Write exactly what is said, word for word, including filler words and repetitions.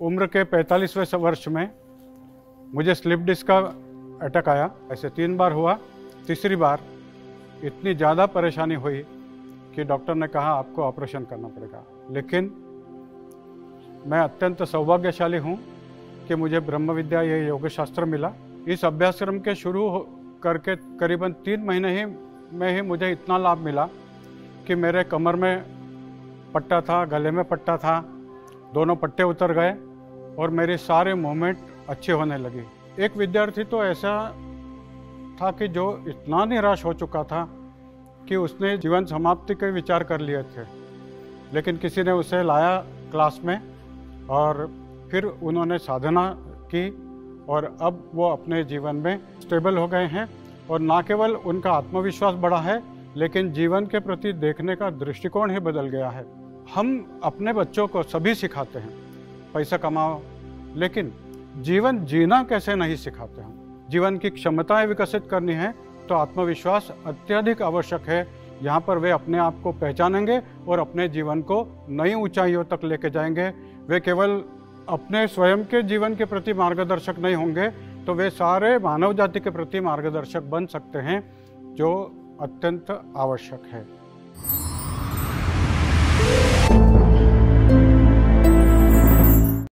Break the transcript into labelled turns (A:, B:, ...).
A: उम्र के पैंतालीसवें वर्ष में मुझे स्लिप डिस्क का अटैक आया। ऐसे तीन बार हुआ। तीसरी बार इतनी ज़्यादा परेशानी हुई कि डॉक्टर ने कहा आपको ऑपरेशन करना पड़ेगा। लेकिन मैं अत्यंत सौभाग्यशाली हूँ कि मुझे ब्रह्म विद्या ये योग शास्त्र मिला। इस अभ्यासक्रम के शुरू करके करीबन तीन महीने ही में ही मुझे इतना लाभ मिला कि मेरे कमर में पट्टा था, गले में पट्टा था, दोनों पट्टे उतर गए और मेरी सारे मूवमेंट अच्छे होने लगी। एक विद्यार्थी तो ऐसा था कि जो इतना निराश हो चुका था कि उसने जीवन समाप्ति के विचार कर लिए थे, लेकिन किसी ने उसे लाया क्लास में और फिर उन्होंने साधना की और अब वो अपने जीवन में स्टेबल हो गए हैं। और ना केवल उनका आत्मविश्वास बढ़ा है, लेकिन जीवन के प्रति देखने का दृष्टिकोण ही बदल गया है। हम अपने बच्चों को सभी सिखाते हैं पैसा कमाओ, लेकिन जीवन जीना कैसे नहीं सिखाते हम। जीवन की क्षमताएं विकसित करनी है तो आत्मविश्वास अत्यधिक आवश्यक है। यहाँ पर वे अपने आप को पहचानेंगे और अपने जीवन को नई ऊंचाइयों तक लेके जाएंगे। वे केवल अपने स्वयं के जीवन के प्रति मार्गदर्शक नहीं होंगे, तो वे सारे मानव जाति के प्रति मार्गदर्शक बन सकते हैं, जो अत्यंत आवश्यक है।